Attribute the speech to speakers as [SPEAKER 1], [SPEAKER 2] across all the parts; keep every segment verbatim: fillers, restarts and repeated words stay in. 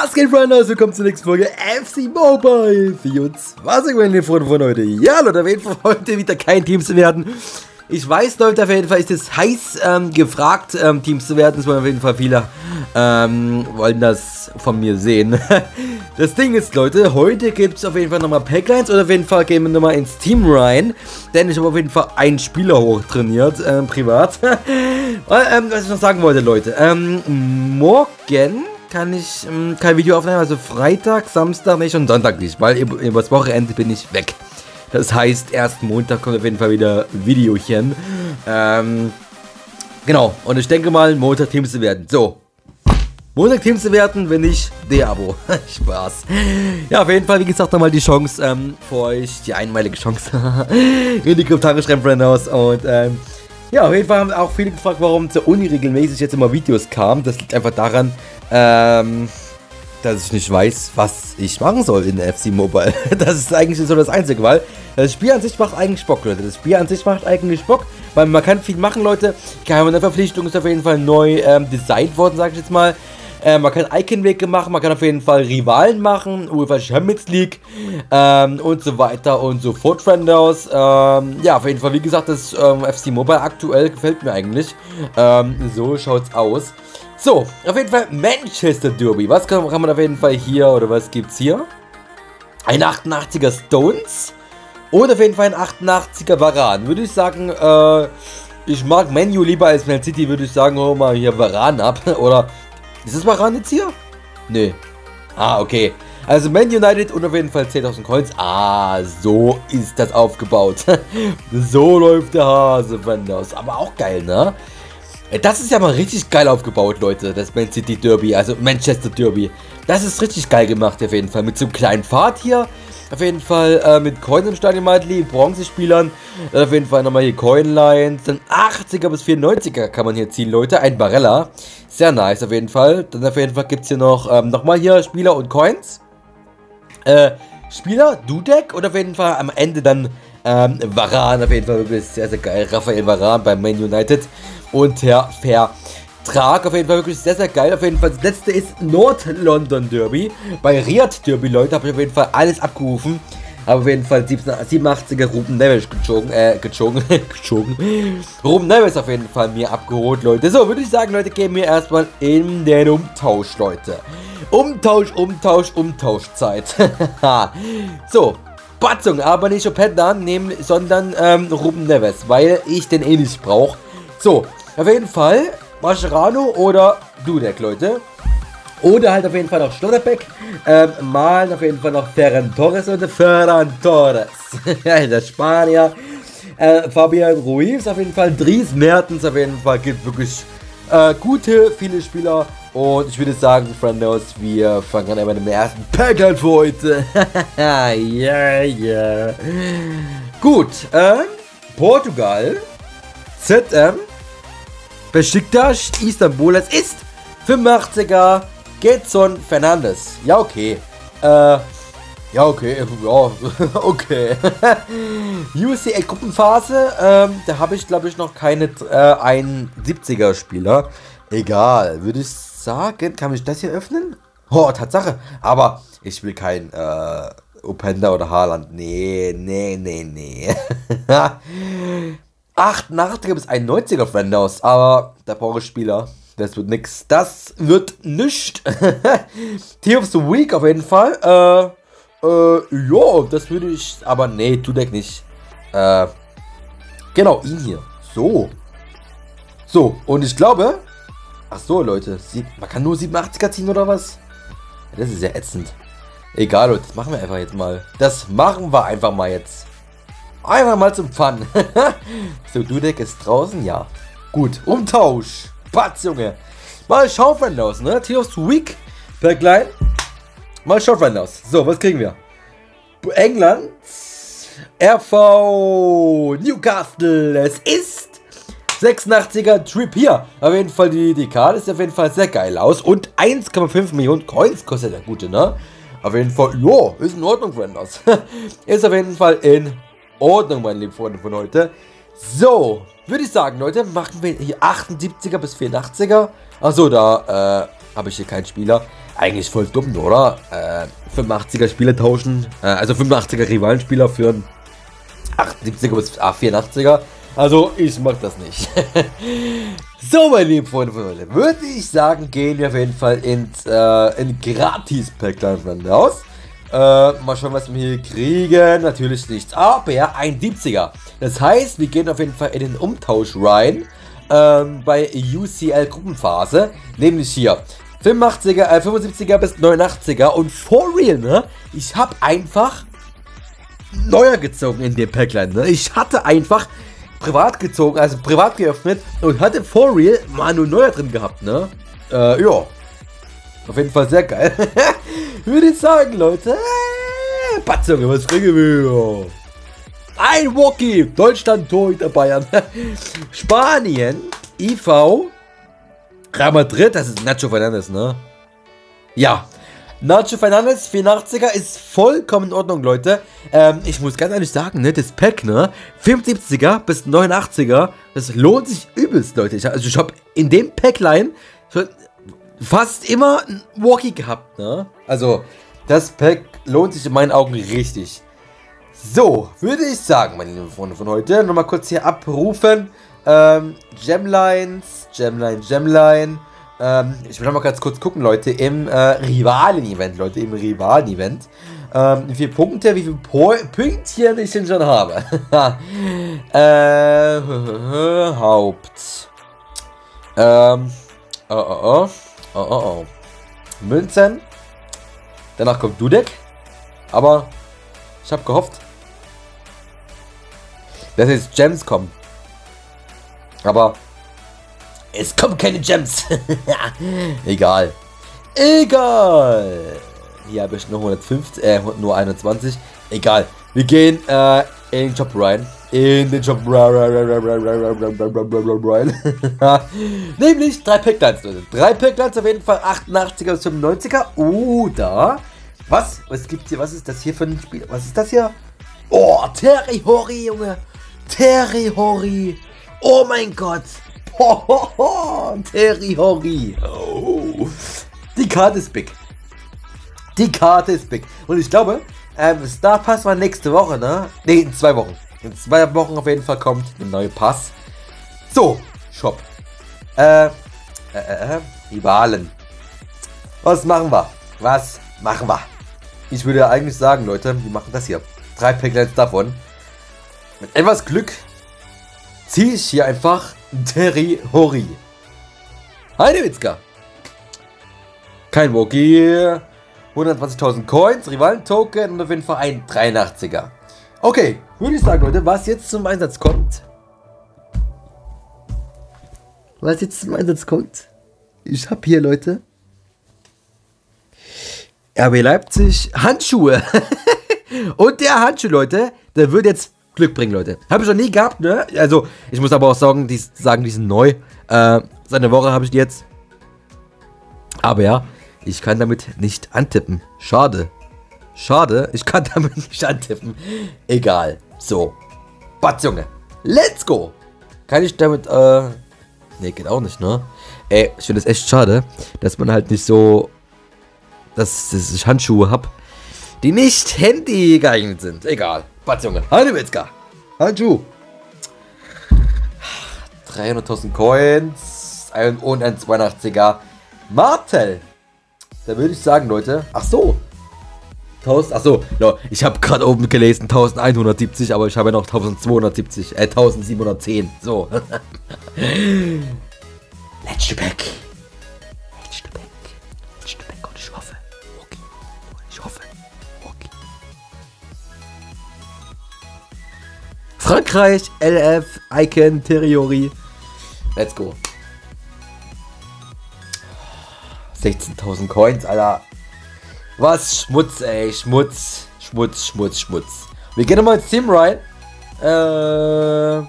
[SPEAKER 1] Was geht, Freunde? Willkommen zur nächsten Folge F C Mobile vierundzwanzig, meine Freunde von heute. Ja, Leute, auf jeden Fall heute wieder kein Team zu werden. Ich weiß, Leute, auf jeden Fall ist es heiß ähm, gefragt, ähm, Teams zu werden. Es wollen auf jeden Fall viele, ähm, wollen das von mir sehen. Das Ding ist, Leute, heute gibt es auf jeden Fall nochmal Packlines und auf jeden Fall gehen wir nochmal ins Team rein. Denn ich habe auf jeden Fall einen Spieler hochtrainiert, ähm, privat. ähm, was ich noch sagen wollte, Leute, ähm, morgen kann ich ähm, kein Video aufnehmen, also Freitag, Samstag nicht und Sonntag nicht, weil über, über das Wochenende bin ich weg. Das heißt, erst Montag kommt auf jeden Fall wieder Videochen. Ähm, genau, und ich denke mal, Montag Teams zu werden. So, Montag Teams zu werden, wenn nicht, Deabo. Spaß. Ja, auf jeden Fall, wie gesagt, nochmal die Chance ähm, für euch, die einmalige Chance in die Kommentare schreiben, Freunde, aus. Und ähm, ja, auf jeden Fall haben auch viele gefragt, warum so unregelmäßig jetzt immer Videos kamen. Das liegt einfach daran, ähm, dass ich nicht weiß, was ich machen soll in F C Mobile. Das ist eigentlich so das Einzige, weil das Spiel an sich macht eigentlich Bock, Leute. Das Spiel an sich macht eigentlich Bock, weil man kann viel machen, Leute. Keine Verpflichtung ist auf jeden Fall neu ähm, designt worden, sage ich jetzt mal. Äh, man kann Icon-Wege machen, man kann auf jeden Fall Rivalen machen, UEFA Champions League ähm, und so weiter und so fort, Friendos. Ähm, ja, auf jeden Fall, wie gesagt, das ähm, F C Mobile aktuell gefällt mir eigentlich. Ähm, so schaut's aus. So, auf jeden Fall Manchester Derby. Was kann, kann man auf jeden Fall hier, oder was gibt's hier? Ein achtundachtziger Stones oder auf jeden Fall ein achtundachtziger Varane. Würde ich sagen, äh, ich mag Man U lieber als Man City, würde ich sagen, hol mal hier Varane ab. Oder, ist das Varane jetzt hier? Nee. Ah, okay. Also Man United und auf jeden Fall zehntausend Coins. Ah, so ist das aufgebaut. So läuft der Hase, Wenders. Aber auch geil, ne? Das ist ja mal richtig geil aufgebaut, Leute, das Man City Derby, also Manchester Derby. Das ist richtig geil gemacht, auf jeden Fall. Mit so einem kleinen Pfad hier, auf jeden Fall äh, mit Coins im Stadion, Bronzespielern. Dann auf jeden Fall nochmal hier Coinlines. Dann achtziger bis vierundneunziger kann man hier ziehen, Leute. Ein Barella. Sehr nice, auf jeden Fall. Dann auf jeden Fall gibt es hier noch ähm, nochmal hier Spieler und Coins. Äh, Spieler, Dudek und auf jeden Fall am Ende dann ähm, Varane, auf jeden Fall wirklich sehr, sehr geil. Raphael Varane beim Man United. Und der Vertrag auf jeden Fall wirklich sehr, sehr geil. Auf jeden Fall das letzte ist Nord-London Derby. Bei Riyadh Derby, Leute, habe ich auf jeden Fall alles abgerufen. Habe auf jeden Fall siebenundachtziger Ruben Neves gezogen, äh, gezogen, gezogen. Ruben Neves auf jeden Fall mir abgeholt, Leute. So, würde ich sagen, Leute, gehen wir erstmal in den Umtausch, Leute. Umtausch, Umtausch, Umtauschzeit. So, Batzung, aber nicht Openda nehmen, sondern ähm, Ruben Neves, weil ich den eh nicht brauche. So, auf jeden Fall Mascherano oder Dudek, Leute. Oder halt auf jeden Fall noch Schlotterbeck. Ähm, malen auf jeden Fall noch Ferran Torres, Leute. Ferran Torres. Der Spanier. Äh, Fabian Ruiz auf jeden Fall. Dries Mertens auf jeden Fall. Gibt wirklich äh, gute, viele Spieler. Und ich würde sagen, Friendos, wir fangen an mit dem ersten Pack an für heute. Ja, ja. Yeah. Gut, ähm, Portugal. Z M, Besiktas, Istanbul, es ist fünfundachtziger, Gedson Fernandes. Ja, okay. Äh, ja, okay, ja, okay. U C L Gruppenphase, ähm, da habe ich, glaube ich, noch keine äh, einundsiebziger Spieler. Egal, würde ich sagen, kann ich das hier öffnen? Oh, Tatsache, aber ich will kein, äh, Openda oder Haaland. Nee, nee, nee, nee. achtundachtziger bis einundneunziger Friendos, aber da brauche ich Spieler. Das wird nix. Das wird nichts. Team of the Week auf jeden Fall. Äh, äh, ja, das würde ich, aber nee, Dudek nicht. Äh, genau, ihn hier. So. So, und ich glaube, ach so, Leute, man kann nur siebenundachtziger ziehen oder was? Das ist ja ätzend. Egal, Leute, das machen wir einfach jetzt mal. Das machen wir einfach mal jetzt. Einfach mal zum Fun. So, Dudek ist draußen, ja. Gut, Umtausch. Patz, Junge. Mal schauen, Friendos, ne? Team of the Week. Backline. Mal schauen, Friendos. So, was kriegen wir? England. R V Newcastle. Es ist sechsundachtziger Trip hier. Auf jeden Fall, die, die Karte sieht auf jeden Fall sehr geil aus. Und eins Komma fünf Millionen Coins kostet der gute, ne? Auf jeden Fall, jo, ist in Ordnung, Friendos. Ist auf jeden Fall in Ordnung, meine lieben Freunde von heute. So, würde ich sagen, Leute, machen wir hier achtundsiebziger bis vierundachtziger. Achso, da, äh, habe ich hier keinen Spieler. Eigentlich voll dumm, oder? Äh, fünfundachtziger Spieler tauschen, äh, also fünfundachtziger Rivalenspieler für einen achtundsiebziger bis vierundachtziger. Also, ich mach das nicht. So, meine lieben Freunde von heute, würde ich sagen, gehen wir auf jeden Fall ins äh, in Gratis-Pack raus. Äh, mal schauen, was wir hier kriegen. Natürlich nichts, aber ja, ein siebziger. Das heißt, wir gehen auf jeden Fall in den Umtausch rein. Ähm, bei U C L-Gruppenphase. Nämlich hier fünfundachtziger, äh, fünfundsiebziger bis neunundachtziger. Und for real, ne? Ich habe einfach neuer gezogen in dem Packline, ne? Ich hatte einfach privat gezogen, also privat geöffnet und hatte for real mal nur neuer drin gehabt, ne? Äh, ja. Auf jeden Fall sehr geil. Würde ich sagen, Leute. Batzunge, was kriegen wir? Ein Walkie. Deutschland, Torhüter Bayern. Spanien, I V. Real Madrid, das ist Nacho Fernandes, ne? Ja. Nacho Fernandes, vierundachtziger, ist vollkommen in Ordnung, Leute. Ähm, ich muss ganz ehrlich sagen, ne, das Pack, ne, fünfundsiebziger bis neunundachtziger, das lohnt sich übelst, Leute. Ich, also ich habe in dem Packline schon fast immer ein Walkie gehabt, ne? Also, das Pack lohnt sich in meinen Augen richtig. So, würde ich sagen, meine lieben Freunde von heute, nochmal kurz hier abrufen. Ähm, Gemlines, Gemline, Gemline. Ähm, ich will noch mal ganz kurz gucken, Leute, im äh, Rivalen-Event, Leute, im Rivalen-Event, ähm, wie viele Punkte, wie viele po Pünktchen ich denn schon habe. äh, Haupt. Ähm, oh, oh, oh, oh, oh, oh. Münzen. Danach kommt Dudek. Aber ich habe gehofft, dass jetzt Gems kommen. Aber es kommen keine Gems. Egal. Egal. Hier habe ich nur hundertfünfzig, äh, nur einundzwanzig. Egal. Wir gehen äh, in den Job rein. In den Job rein. Nämlich drei Packlines, Leute. Drei Packlines auf jeden Fall. achtundachtziger bis fünfundneunziger. Oder. Was? Was gibt's hier? Was ist das hier für ein Spiel? Was ist das hier? Oh, Terry Hori, Junge. Terry Hori. Oh mein Gott. Ho, ho, ho, Terry Hori. Oh. Die Karte ist big. Die Karte ist big. Und ich glaube, ähm, Star Pass war nächste Woche, ne? Ne, in zwei Wochen. In zwei Wochen auf jeden Fall kommt ein neuer Pass. So, Shop. Äh, äh, äh, die Wahlen. Was machen wir? Was machen wir? Ich würde ja eigentlich sagen, Leute, wir machen das hier. Drei Packlines davon. Mit etwas Glück ziehe ich hier einfach Terry Hori. Heidewitzka. Kein Woki. hundertzwanzigtausend Coins, Rivalen-Token und auf jeden Fall ein dreiundachtziger. Okay, würde ich sagen, Leute, was jetzt zum Einsatz kommt. Was jetzt zum Einsatz kommt. Ich habe hier, Leute, R B Leipzig Handschuhe. Und der Handschuh, Leute, der wird jetzt Glück bringen, Leute. Habe ich noch nie gehabt, ne? Also, ich muss aber auch sagen, die, sagen, die sind neu. Äh, seit einer Woche habe ich die jetzt. Aber ja, ich kann damit nicht antippen. Schade. Schade, ich kann damit nicht antippen. Egal. So. Batzunge. Let's go. Kann ich damit, äh... Ne, geht auch nicht, ne? Ey, ich finde es echt schade, dass man halt nicht so... Dass, dass ich Handschuhe habe, die nicht Handy geeignet sind. Egal. Batzunge. Heidewitzka. Handschuh. dreihunderttausend Coins. Und ein zweiundachtziger Martel. Da würde ich sagen, Leute. Ach so. tausend. Ach so. No, ich habe gerade oben gelesen elfhundertsiebzig, aber ich habe ja noch eintausendzweihundertsiebzig. Äh, eintausendsiebenhundertzehn. So. Letzte Pack. Letzte Pack. Letzte Pack. Und ich hoffe. Okay. Ich hoffe. Okay. Frankreich, L F, Icon, Terriori. Let's go. sechzehntausend Coins, Alter. Was? Schmutz, ey. Schmutz. Schmutz, Schmutz, Schmutz. Wir gehen nochmal ins Team rein. Äh.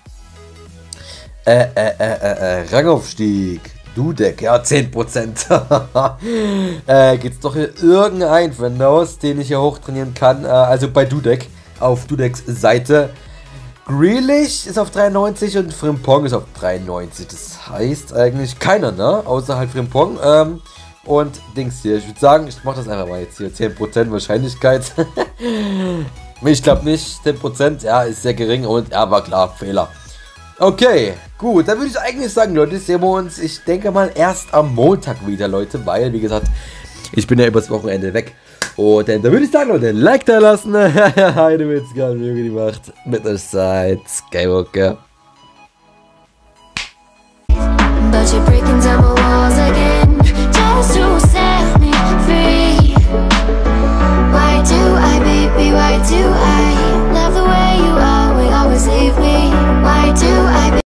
[SPEAKER 1] Äh, äh, äh, äh, äh. Rangaufstieg. Dudek. Ja, zehn Prozent. äh, geht's doch hier irgendein Windows, den ich hier hochtrainieren kann. Äh, also bei Dudek. Auf Dudeks Seite. Grealish ist auf dreiundneunzig und Frimpong ist auf dreiundneunzig. Das heißt eigentlich keiner, ne? Außer halt Frimpong. Ähm, Und Dings hier, ich würde sagen, ich mache das einfach mal jetzt hier. zehn Prozent Wahrscheinlichkeit. Ich glaube nicht, zehn Prozent, ja, ist sehr gering und ja, war klar, Fehler. Okay, gut, dann würde ich eigentlich sagen, Leute, sehen wir uns, ich denke mal, erst am Montag wieder, Leute, weil, wie gesagt, ich bin ja übers Wochenende weg. Und dann, dann würde ich sagen, Leute, Like da lassen. Heide Witzka, möge die Macht mit euch seid. Skywalker. But you break